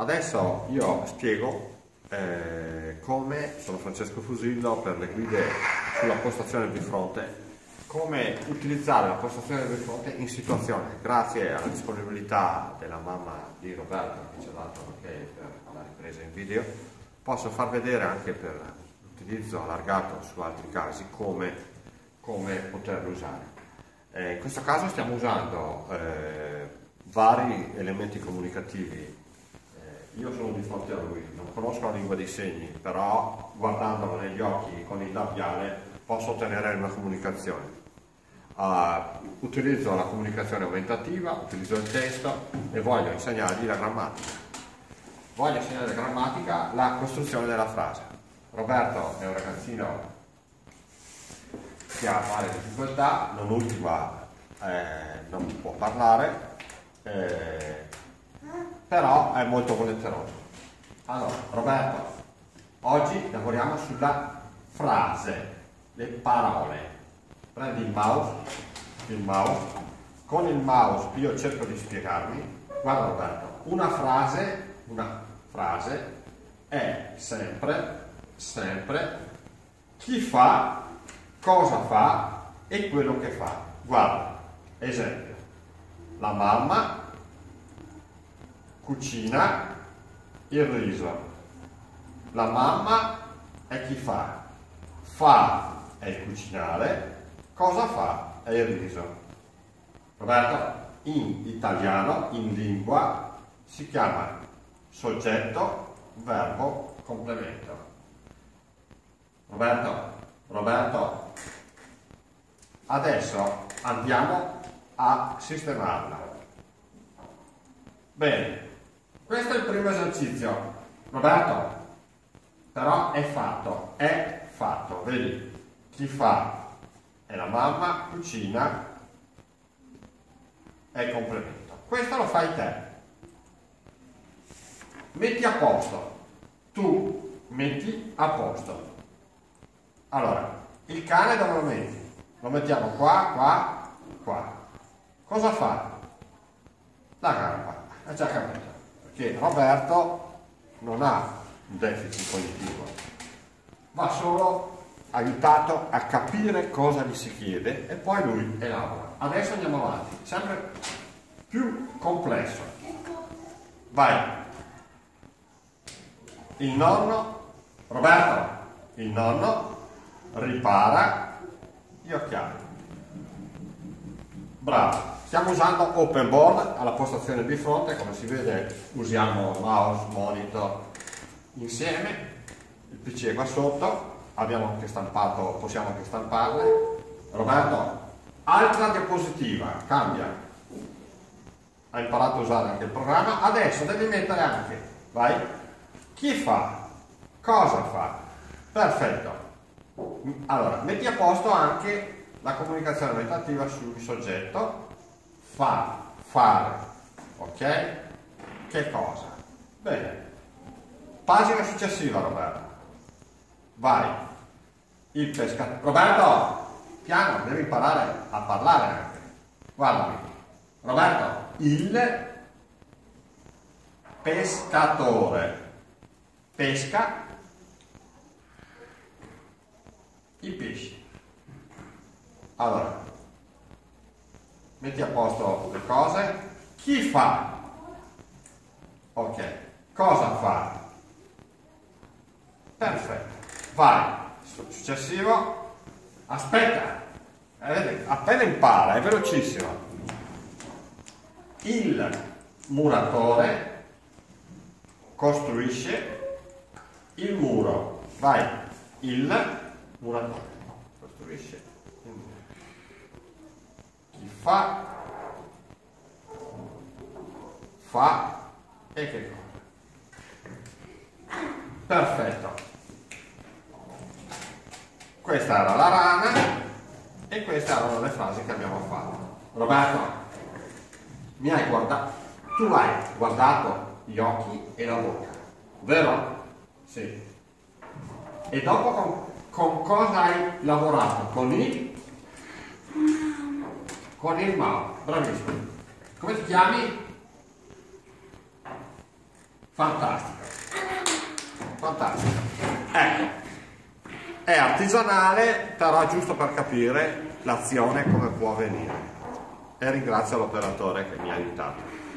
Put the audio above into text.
Adesso io spiego come, sono Francesco Fusillo per le guide sulla postazione bifronte, come utilizzare la postazione bifronte in situazione, grazie alla disponibilità della mamma di Roberto che ci ha dato ok per la ripresa in video, posso far vedere anche per l'utilizzo allargato su altri casi come poterlo usare. In questo caso stiamo usando vari elementi comunicativi. Io sono di fronte a lui, non conosco la lingua dei segni, però guardandolo negli occhi con il labiale posso ottenere una comunicazione. Utilizzo la comunicazione aumentativa, utilizzo il testo e voglio insegnargli la grammatica. Voglio insegnare la grammatica, la costruzione della frase. Roberto è un ragazzino che ha varie difficoltà, non ultima non può parlare, però è molto volenteroso. Allora, Roberto, oggi lavoriamo sulla frase, le parole. Prendi il mouse, con il mouse io cerco di spiegarmi. Guarda Roberto, una frase è sempre chi fa, cosa fa e quello che fa. Guarda, esempio, la mamma cucina il riso. La mamma è chi fa è il cucinare, cosa fa è il riso. Roberto, in italiano, in lingua, si chiama soggetto, verbo, complemento. Roberto, adesso andiamo a sistemarla. Bene, questo è il primo esercizio. Roberto, però è fatto, vedi? Chi fa è la mamma, cucina è il complemento. Questo lo fai te. Metti a posto. Tu metti a posto. Allora, il cane dove lo metti? Lo mettiamo qua. Cosa fa? La gamba. È già capito. Perché Roberto non ha un deficit cognitivo. Va solo aiutato a capire cosa gli si chiede e poi lui elabora. Adesso andiamo avanti, sempre più complesso. Vai. Il nonno, Roberto, il nonno ripara gli occhiali. Bravo. Stiamo usando open board alla postazione bifronte, come si vede usiamo mouse, monitor insieme, il PC è qua sotto. Abbiamo anche stampato, possiamo anche stamparle. Roberto, altra diapositiva, cambia. Hai imparato a usare anche il programma, adesso devi mettere anche, vai, chi fa, cosa fa. Perfetto. Allora, metti a posto anche la comunicazione aumentativa sul soggetto, fare, ok? Che cosa? Bene. Pagina successiva, Roberto. Vai, il pescatore. Roberto, piano, devi imparare a parlare anche. Guardami. Roberto, il pescatore pesca i pesci. Allora, metti a posto le cose. Chi fa? Ok. Cosa fa? Perfetto. Vai, successivo, aspetta, appena impara, è velocissimo. Il muratore costruisce il muro. Vai, il muratore costruisce il muro. Chi fa e che cosa? Perfetto. Questa era la rana e queste erano le frasi che abbiamo fatto. Roberto, mi hai guardato, tu hai guardato gli occhi e la bocca, vero? Sì. E dopo con cosa hai lavorato? Con il mouse, bravissimo. Come ti chiami? Fantastico, fantastico. Ecco, è artigianale, però giusto per capire l'azione come può avvenire. E ringrazio l'operatore che mi ha aiutato.